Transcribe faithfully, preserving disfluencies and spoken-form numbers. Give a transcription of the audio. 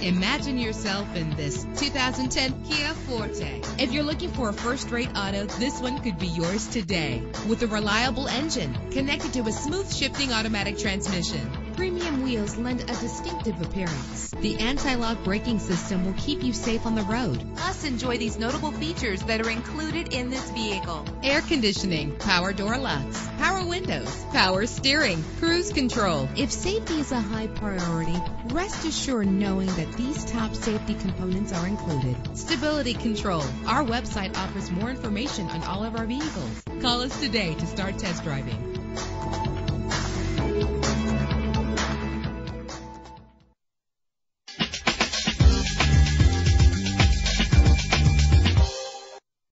Imagine yourself in this two thousand ten Kia Forte. If you're looking for a first-rate auto, this one could be yours today. With a reliable engine connected to a smooth shifting automatic transmission, premium wheels lend a distinctive appearance. The anti-lock braking system will keep you safe on the road. Plus, enjoy these notable features that are included in this vehicle: air conditioning, power door locks, power windows, power steering, cruise control. If safety is a high priority, rest assured knowing that these top safety components are included: stability control. Our website offers more information on all of our vehicles. Call us today to start test driving.